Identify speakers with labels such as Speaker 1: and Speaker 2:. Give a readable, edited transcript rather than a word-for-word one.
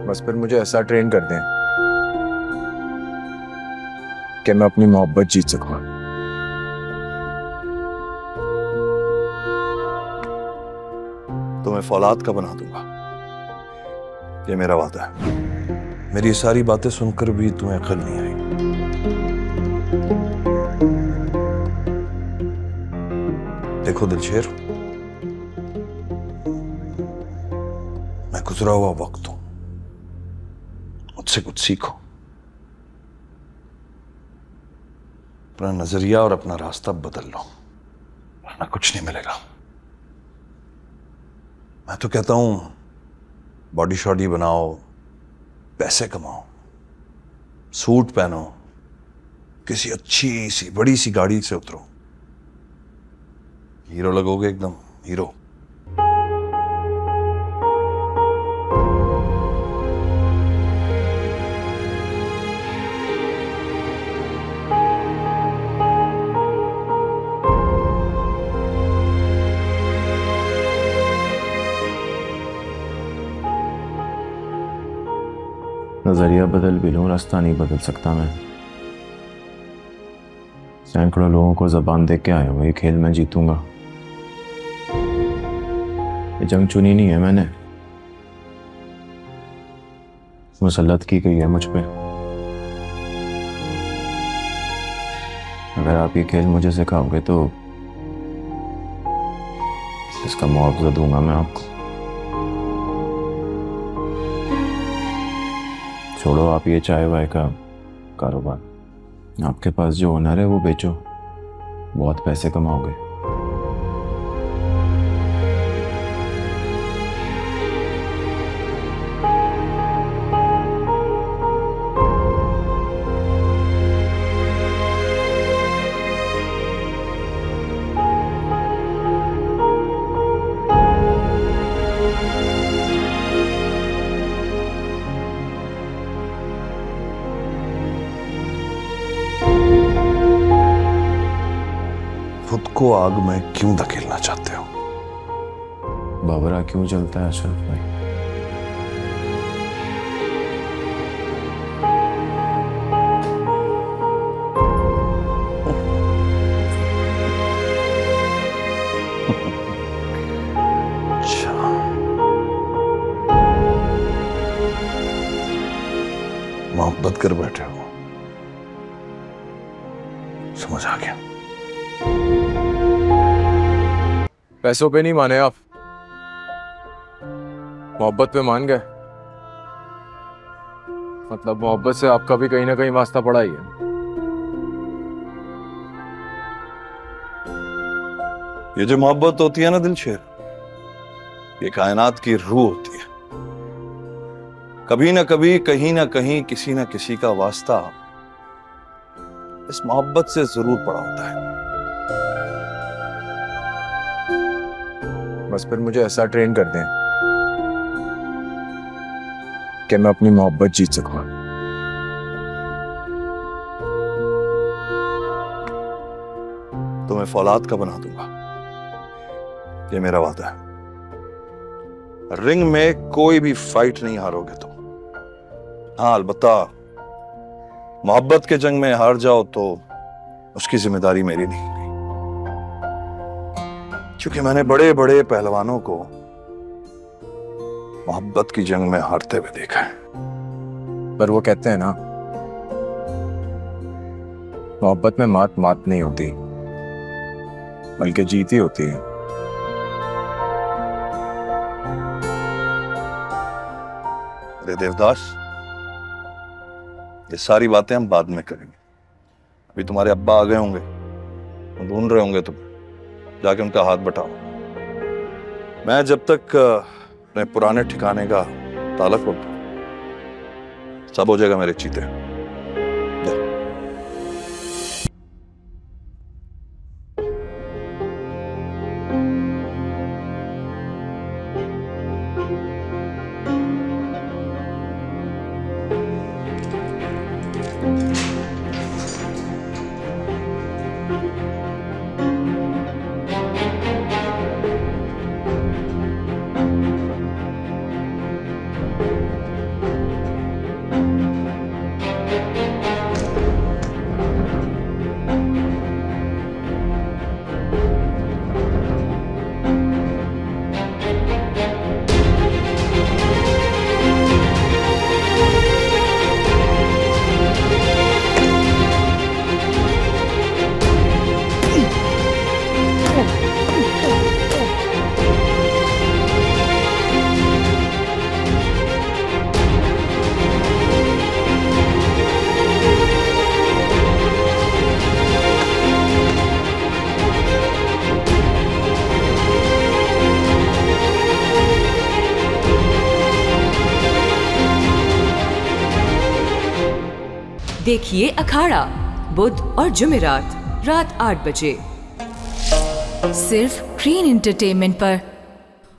Speaker 1: बस फिर मुझे ऐसा ट्रेन कर दें कि मैं अपनी मोहब्बत जीत सकूं।
Speaker 2: तुम्हें फौलाद का बना दूंगा, ये मेरा वादा है। मेरी सारी बातें सुनकर भी तुम्हें अक्ल नहीं आई। देखो दिलशेर, मैं गुजरा हुआ वक्त हूं, मुझसे कुछ सीखो। अपना नजरिया और अपना रास्ता बदल लो, वरना कुछ नहीं मिलेगा। मैं तो कहता हूं बॉडी शॉडी बनाओ, पैसे कमाओ, सूट पहनो, किसी अच्छी सी बड़ी सी गाड़ी से उतरो, हीरो लगोगे, एकदम हीरो।
Speaker 1: नजरिया बदल भी लूं, रास्ता नहीं बदल सकता मैं। सैकड़ों लोगों को जबान दे के आया हूं, ये खेल मैं जीतूंगा। ये जंग चुनी नहीं है मैंने, मुसल्लत की गई है मुझ पे। अगर आप ये खेल मुझे सिखाओगे तो इसका मुआवजा दूंगा मैं आपको। छोड़ो आप ये चाय वाय का कारोबार, आपके पास जो हुनर है वो बेचो, बहुत पैसे कमाओगे।
Speaker 2: खुद को आग में क्यों धकेलना चाहते हो?
Speaker 1: बाबरा क्यों जलता है अशरफ भाई?
Speaker 2: अच्छा, मोहब्बत कर बैठे हो, समझ आ गया।
Speaker 1: पैसों पे नहीं माने आप, मोहब्बत पे मान गए। मतलब मोहब्बत से आपका भी कहीं ना कहीं वास्ता पड़ा ही है।
Speaker 2: ये जो मोहब्बत होती है ना दिलशेर, ये कायनात की रूह होती है। कभी ना कभी, कहीं ना कहीं, किसी ना किसी का वास्ता इस मोहब्बत से जरूर पड़ा होता है।
Speaker 1: बस फिर मुझे ऐसा ट्रेन कर दें कि मैं अपनी मोहब्बत जीत सकूं।
Speaker 2: तुम्हें फौलाद का बना दूंगा, ये मेरा वादा है। रिंग में कोई भी फाइट नहीं हारोगे तुम। हाँ, अलबत्ता मोहब्बत के जंग में हार जाओ तो उसकी जिम्मेदारी मेरी नहीं, क्योंकि मैंने बड़े बड़े पहलवानों को मोहब्बत की जंग में हारते हुए देखा है।
Speaker 1: पर वो कहते हैं ना, मोहब्बत में मात नहीं होती, बल्कि जीत ही होती है।
Speaker 2: अरे देवदास, ये सारी बातें हम बाद में करेंगे। अभी तुम्हारे अब्बा आ गए होंगे, वो ढूंढ रहे होंगे तुम्हें, जाके उनका हाथ बटाओ। मैं जब तक अपने पुराने ठिकाने का ताला खोलता हूं, सब हो जाएगा मेरे चीते।
Speaker 3: देखिए अखाड़ा बुध और जुमेरात रात 8 बजे सिर्फ ग्रीन एंटरटेनमेंट पर।